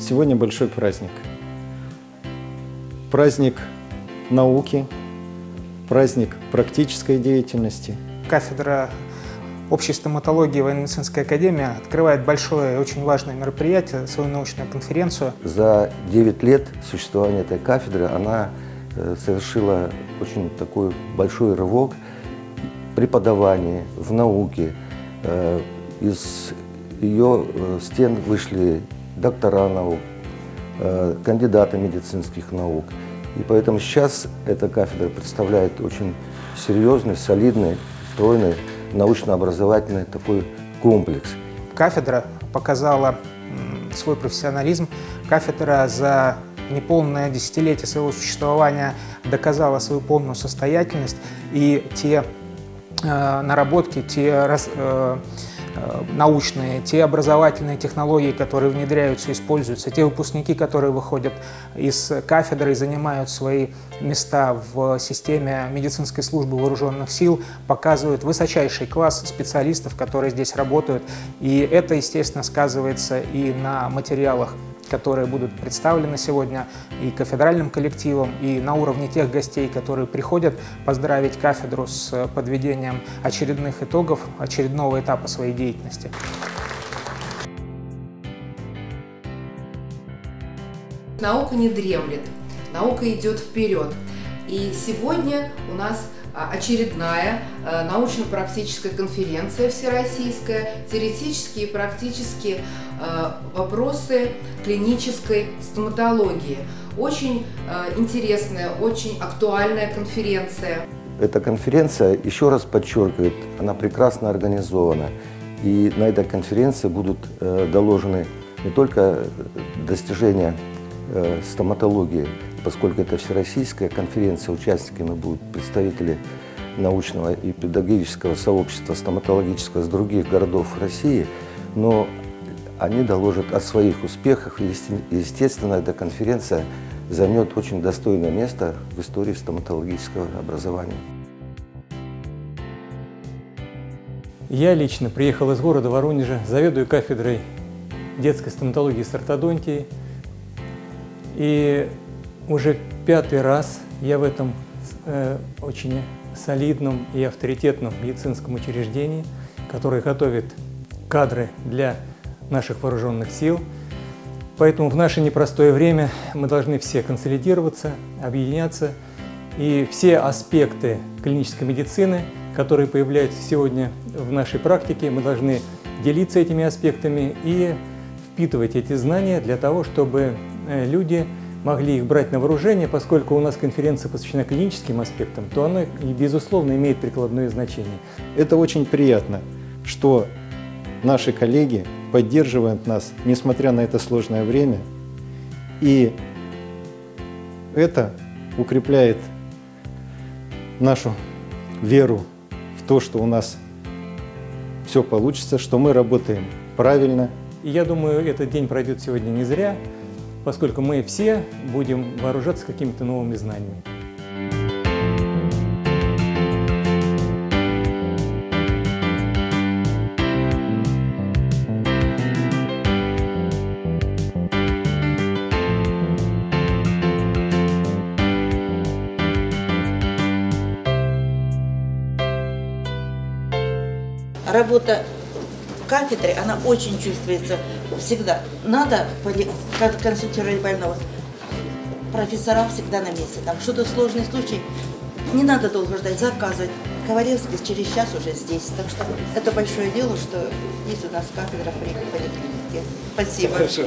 Сегодня большой праздник. Праздник науки, праздник практической деятельности. Кафедра общей стоматологии Военно-медицинской академии открывает большое и очень важное мероприятие, свою научную конференцию. За 9 лет существования этой кафедры она совершила очень такой большой рывок в преподавании, в науке. Из ее стен вышли доктора наук, кандидаты медицинских наук. И поэтому сейчас эта кафедра представляет очень серьезный, солидный, стройный, научно-образовательный такой комплекс. Кафедра показала свой профессионализм. Кафедра за неполное десятилетие своего существования доказала свою полную состоятельность. И те наработки, те научные, те образовательные технологии, которые внедряются, используются, те выпускники, которые выходят из кафедры и занимают свои места в системе медицинской службы вооруженных сил, показывают высочайший класс специалистов, которые здесь работают. И это, естественно, сказывается и на материалах, которые будут представлены сегодня и кафедральным коллективом, и на уровне тех гостей, которые приходят поздравить кафедру с подведением очередных итогов, очередного этапа своей деятельности. Наука не дремлет, наука идет вперед. И сегодня у нас очередная научно-практическая конференция всероссийская, теоретические и практические вопросы клинической стоматологии. Очень интересная, очень актуальная конференция. Эта конференция, еще раз подчеркивает, она прекрасно организована. И на этой конференции будут доложены не только достижения стоматологии, поскольку это всероссийская конференция, участниками будут представители научного и педагогического сообщества стоматологического с других городов России, но они доложат о своих успехах, и, естественно, эта конференция займет очень достойное место в истории стоматологического образования. Я лично приехал из города Воронежа, заведую кафедрой детской стоматологии с ортодонтией, и уже 5-й раз я в этом очень солидном и авторитетном медицинском учреждении, которое готовит кадры для наших вооруженных сил. Поэтому в наше непростое время мы должны все консолидироваться, объединяться, и все аспекты клинической медицины, которые появляются сегодня в нашей практике, мы должны делиться этими аспектами и впитывать эти знания для того, чтобы люди могли их брать на вооружение. Поскольку у нас конференция посвящена клиническим аспектам, то она, безусловно, имеет прикладное значение. Это очень приятно, что наши коллеги поддерживают нас, несмотря на это сложное время, и это укрепляет нашу веру в то, что у нас все получится, что мы работаем правильно. И я думаю, этот день пройдет сегодня не зря, поскольку мы все будем вооружаться какими-то новыми знаниями. Работа в кафедре, она очень чувствуется всегда. Надо консультировать больного. Профессора всегда на месте. Там что-то сложный случай, не надо долго ждать, заказывать. Коваревский через час уже здесь. Так что это большое дело, что есть у нас кафедра при поликлинике. Спасибо. Хорошо.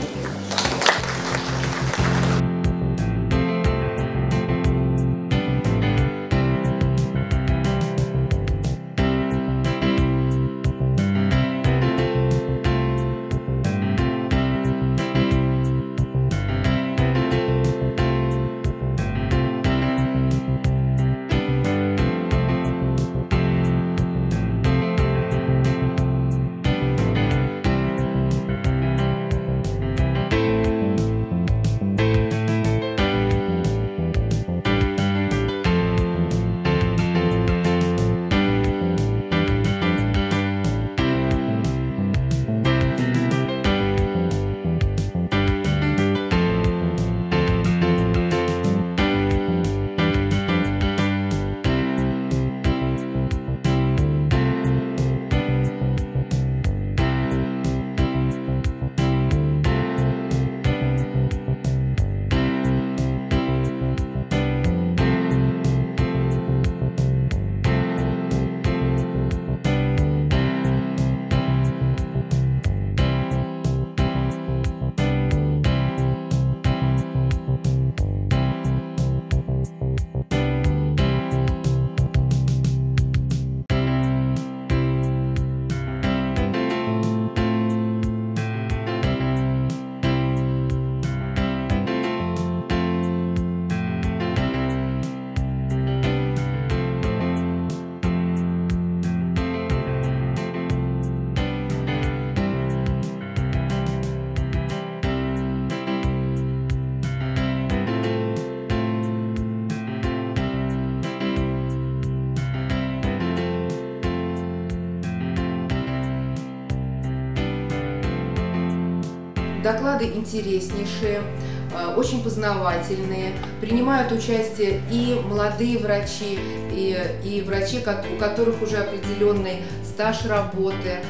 Доклады интереснейшие, очень познавательные. Принимают участие и молодые врачи, и врачи, у которых уже определенный стаж работы.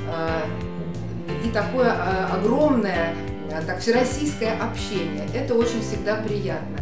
И такое огромное, так, всероссийское общение. Это очень всегда приятно.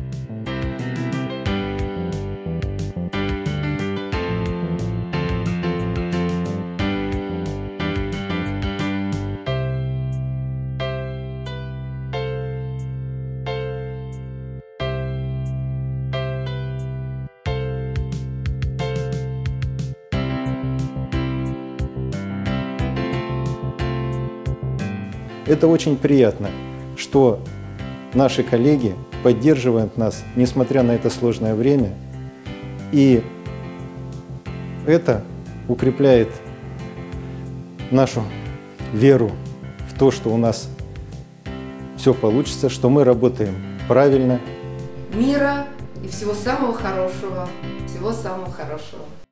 Это очень приятно, что наши коллеги поддерживают нас, несмотря на это сложное время, и это укрепляет нашу веру в то, что у нас все получится, что мы работаем правильно. Мира и всего самого хорошего. Всего самого хорошего.